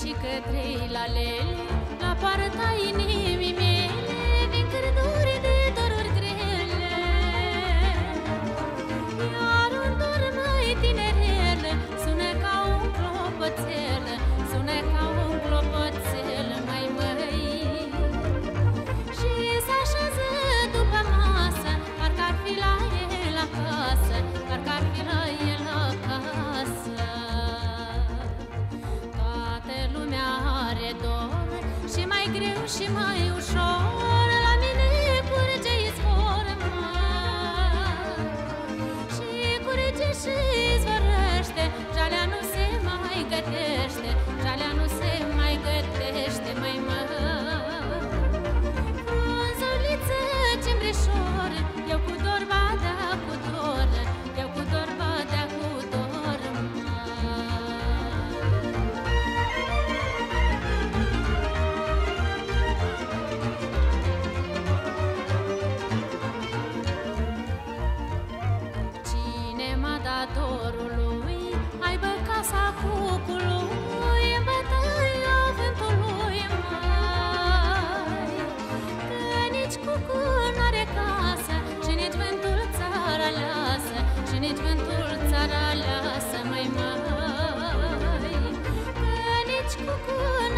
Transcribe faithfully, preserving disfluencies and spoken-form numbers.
că trei la lele, la poarta inimii mele, vin cârduri de doruri grele. Iar un dor mai tinerel sună ca un clopoțel, sună ca un clopoțel, mai măi. Și s-așează după masă, parcă ar fi la el acasă, parcă ar fi la el acasă. Toată lumea are dor și mai greu și mai ușor, la mine curge izvor, măi. Și curge și izvorăște, jalea nu se mai gătește, jalea nu se mai gătește, măi, măi. Frunzuliță cimbrișor, eu cu dor badea cu dor, eu cu dor badea cu dor, măi. Cine m-a dat dorului, aibă casa cucului, în bătăia vântului, măi. Că nici cucul n-are casă și nici vântul țara lasă, și nici vântul țara lasă, măi, măi. Că nici cucul